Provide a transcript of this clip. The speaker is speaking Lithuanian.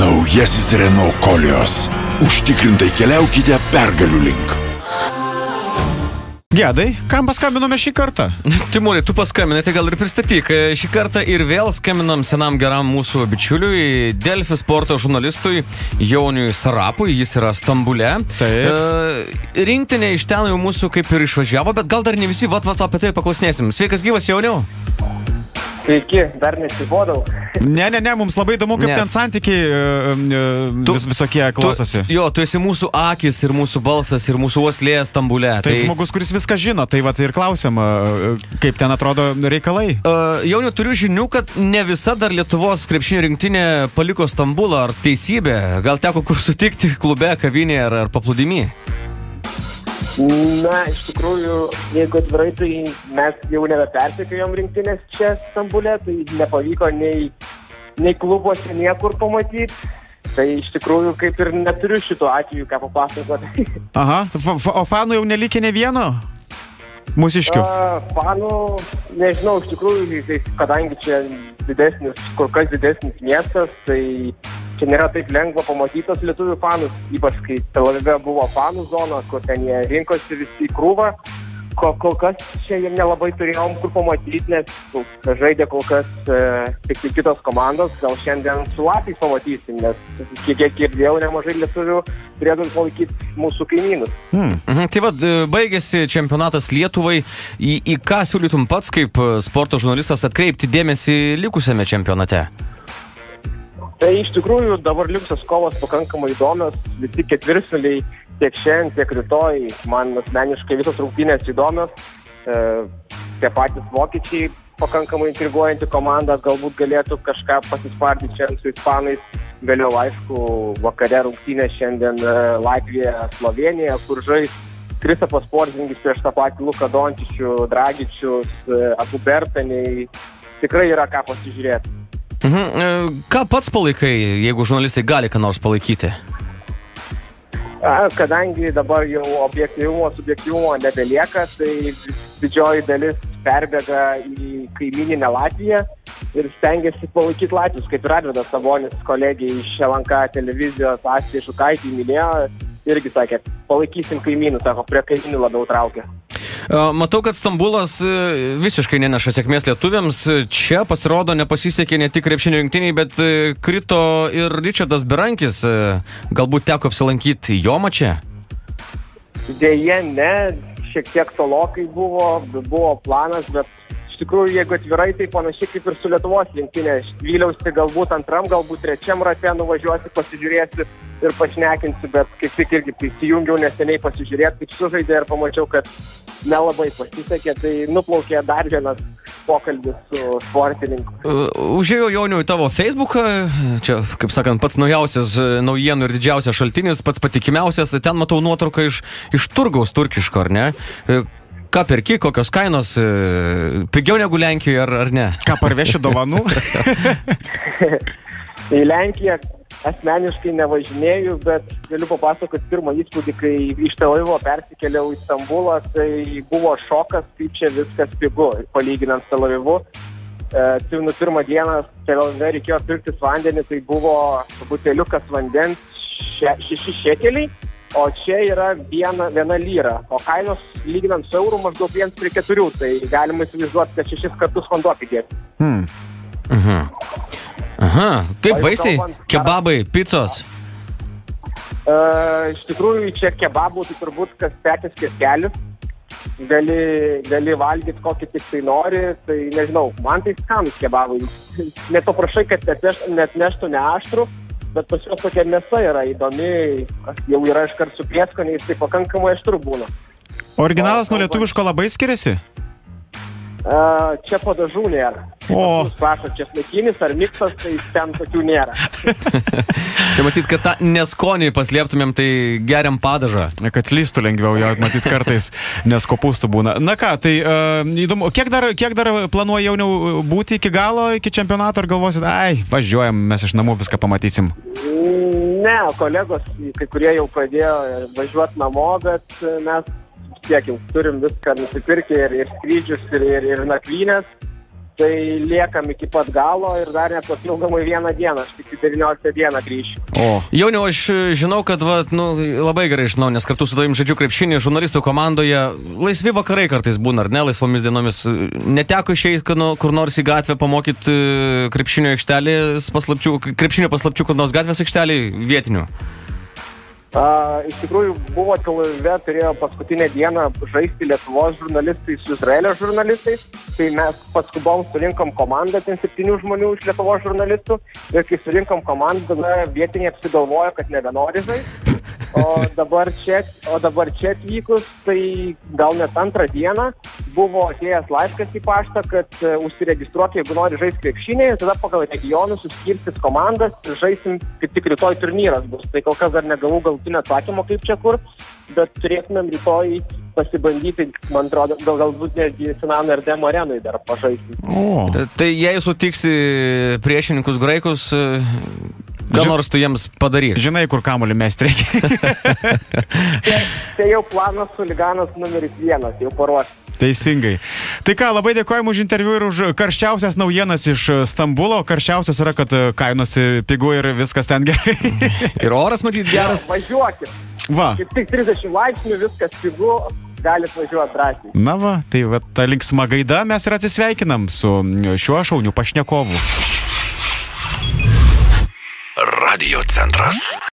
Naujasis Renault Koleos. Užtikrintai keliaukite pergalių link. Gedai, kam paskambinome šį kartą? Timūrai, tu paskambinai, tai gal ir pristatyk. Šį kartą ir vėl skambinam senam geram mūsų bičiuliui, Delfi sporto žurnalistui Jauniui Sarapui, jis yra Stambule. Rinktinė iš ten jau mūsų kaip ir išvažiavo, bet gal dar ne visi, apie tai paklausinėsim. Sveikas gyvas, Jauniau. Sveiki, dar nesibodau. Ne, mums labai įdomu, kaip ten santykiai visokie klausosi. Tu esi mūsų akis ir mūsų balsas ir mūsų uoslė Stambule. Tai žmogus, kuris viską žino, tai vat ir klausiam, kaip ten atrodo reikalai. Jauniau, turiu žinių, kad ne visa dar Lietuvos krepšinio rinktinė paliko Stambulą, ar teisybė? Gal teko kur sutikti klube, kavinėje ar paplūdimy? Na, iš tikrųjų, jeigu atvirai, tai mes jau nebepersekiojom rinktinės čia Stambule, tai nepavyko nei klubuose niekur pamatyti. Tai iš tikrųjų kaip ir neturiu šito atveju, ką papasakoti. Aha, o fanų jau nelikė ne vieno? Mūsiškių? Fanų, nežinau, iš tikrųjų, kadangi čia kur kas didesnis miestas, tai čia nėra taip lengva pamatytos lietuvių fanus, ypač kai Tel Avive buvo fanų zona, kur ten jie rinkosi visi į krūvą. Kol kas čia jie nelabai turėjom kur pamatyti, nes žaidė kol kas tik kitos komandos, gal šiandien su Latviais pamatysim, nes kiek girdėjau, nemažai lietuvių turėtų palaikyti mūsų kaimynus. Tai baigėsi čempionatas Lietuvai, į ką siūlytum pats kaip sporto žurnalistas atkreipti dėmesį likusiame čempionate? Tai iš tikrųjų dabar likusios kovos pakankamai įdomios, visi ketvirtfinaliai tiek šiandien, tiek rytoj, man asmeniškai visos rungtynės įdomios, tie patys vokiečiai pakankamai intriguojanti komanda, galbūt galėtų kažką pasispardyti šiandien su ispanais, vėliau aišku vakare rungtynės šiandien Latvija, Slovenija, kur žais Kristapas Porzingis prieš tą patį Luką Dončičių, Dragičius, Akubertaniai, tikrai yra ką pasižiūrėti. Ką pats palaikai, jeigu žurnalistai gali ką nors palaikyti? Kadangi dabar jau subjektyvumo nebelieka, tai didžioji dalis perbėga į kaimyninę Latviją ir stengiasi palaikyti Latvius, kaip ir Arvydas Sabonis, kolegija iš LNK televizijos, Astija Šukaitė minėjo, irgi sakė, palaikysim kaimynų, sako, prie kaimynų labiau traukia. Matau, kad Stambulas visiškai neneša sėkmės lietuviams. Čia pasirodo nepasisekė ne tik krepšinio rinktiniai, bet krito ir Ričardas Berankis. Galbūt teko apsilankyti jo mače? Deja, ne. Šiek tiek tolokai buvo planas, bet iš tikrųjų, jeigu atvirai, tai panašiai kaip ir su Lietuvos rinktinė. Vyliausi galbūt antram, galbūt trečiam rate nuvažiuosi, pasižiūrėsi ir pašnekinsi, bet kaip tik irgi prisijungiau neseniai pasižiūrėti, kaip sužaidė ir pamačiau, kad nelabai pasisekė, tai nuplaukė dar vienas pokalbis su sportininku. Užėjau, Jauniau, į tavo Facebooką, čia, kaip sakant, pats naujausias naujienų ir didžiausias šaltinis, pats patikimiausias, ten matau nuotrauką iš turgaus turkiško, ar ne? Ką perki, kokios kainos, pigiau negu Lenkijoje, ar ne? Ką parveši dovanų? Į Lenkiją asmeniškai nevažinėjau, bet galiu papasakoti pirmą įspūdį, kai iš Tel Avivo persikėliau į Stambulą, tai buvo šokas, kaip čia viskas pigu, palyginant Tel Avivu. Pirmą dieną Tel Avive reikėjo pirktis vandenį, tai buvo buteliukas vandens 6 šekeliai, o čia yra viena lyra, o kainos lyginant su eurų maždaug 1:4, tai galima įsivaizduoti, kad 6 kartus vanduo pigėti. Kaip vaisiai? Kebabai, picos? Iš tikrųjų, čia kebabų tai turbūt kas pekės kieskelis. Gali valgyti kokį tik tai nori, tai nežinau, man tai skanus kebabai. Nepaprašai, kad net neštų neaštrų, bet pas juos tokia mėsa yra įdomi, jau yra iškart su prieskoniais, tai pakankamai aštru būna. Originalas nuo lietuviško labai skiriasi? Čia padažų nėra. Prašo, česnakinis ar miksas, tai ten tokių nėra. Čia matyt, kad tą neskonį paslėptumėm, tai geriam padažą. Kad slystų lengviau, jo, matyt, kartais neskopūstų būna. Na ką, tai įdomu, kiek dar planuoja Jauniau būti iki galo, iki čempionato, ar galvosit, važiuojam, mes iš namų viską pamatysim? Ne, kolegos, kai kurie jau pradėjo važiuoti namo, bet mes tiek jau turim viską nusipirkę ir skrydžius, ir nakvynės. tai liekam iki pat galo ir dar net papildomai vieną dieną, aš tik 19 dieną grįšiu. Jauniau, aš žinau, kad labai gerai žinau, nes kartu su tavim žaidžiu krepšinį žurnalistų komandoje. Laisvi vakarai kartais būna, ar ne, laisvomis dienomis. Neteko išeiti kur nors į gatvę pamokyti krepšinio paslapčių, kur nors gatvės aikštelį vietinių? Iš tikrųjų, buvo Tel Avive, turėjo paskutinę dieną žaisti Lietuvos žurnalistai su Izraelio žurnalistais, tai mes paskubom surinkom komandą, ten 7 žmonių iš Lietuvos žurnalistų, ir kai surinkom komandą, tada vietiniai apsigalvojo, kad nebenori žaisti, o dabar čia atvykus, tai gal net antrą dieną buvo atėjęs laiškas į paštą, kad užsiregistruok, jeigu nori žaisti krepšinį, tada pagal regionus suskirstys komandas ir žaisim, kaip tik rytoj turnyras bus. Tai kol kas dar negavau galutinio atsakymo, kaip čia kur, bet turėtumėm rytoj pasibandyti, man atrodo, galbūt netgi Sinano ir Demo arenui dar pažaisti. Tai jei sutiksi priešininkus graikus, ką nors tu jiems padaryk. Žinai, kur kamuolį mesti reikia. Tai jau planas chuliganas numeris 1, jau paruoštas. Teisingai. Tai ką, labai dėkojame už interviu ir už karščiausias naujienas iš Stambulo. Karščiausias yra, kad kainos pigu ir viskas ten gerai. Ir oras, matyt, geras. Važiuokit. Va. Tik 30 laipsnių, viskas pigu, galit važiuoti drąsiai. Na va, tai va, ta linksma gaida mes ir atsisveikinam su šiuo šauniu pašnekovu. Radio centras.